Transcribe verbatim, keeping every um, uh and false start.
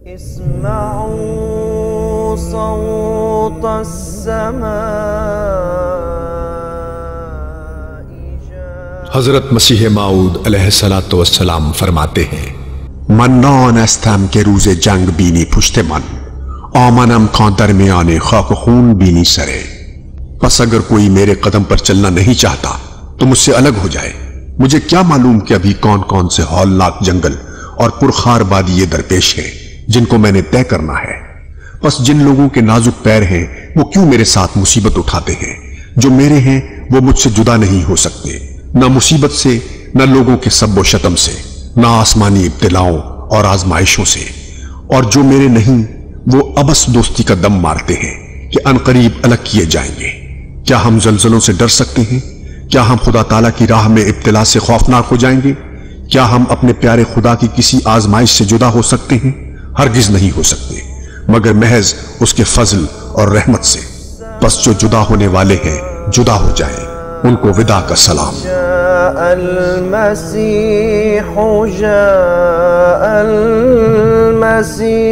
اسمعوا صوت السماء. حضرت مسیح موعود علیہ الصلاۃ والسلام فرماتے ہیں من نانستم که روز جنگ بینی پشت من، آمنم کان درمیان خاک و خون بینی سرے. پس اگر کوئی میرے قدم پر چلنا نہیں چاہتا تو مجھ سے الگ ہو جائے. مجھے کیا معلوم کہ ابھی کون کون سے ہولناک جنگل اور پرخار وادی درپیش ہیں جن کو میں نے طے کرنا ہے. پس جن لوگوں کے نازک پیر ہیں وہ کیوں میرے ساتھ مصیبت اٹھاتے ہیں؟ جو میرے ہیں وہ مجھ سے جدا نہیں ہو سکتے، نہ مصیبت سے، نہ لوگوں کے سب و شتم سے، نہ آسمانی ابتلاؤں اور آزمائشوں سے. اور جو میرے نہیں وہ ابس دوستی کا دم مارتے ہیں کہ انقریب الگ کیے جائیں گے. کیا ہم زلزلوں سے ڈر سکتے ہیں؟ کیا ہم خدا تعالیٰ کی راہ میں ابتلا سے خوفناک ہو جائیں گے؟ کیا ہم اپنے پیارے خدا کی کسی آزمائش سے جدا ہو سکتے ہیں؟ ہرگز نہیں ہو سکتے، مگر محض اس کے فضل اور رحمت سے. پس جو جدا ہونے والے ہیں جدا ہو جائیں. ان کو وداع کا سلام. جاء المسيح جاء المسيح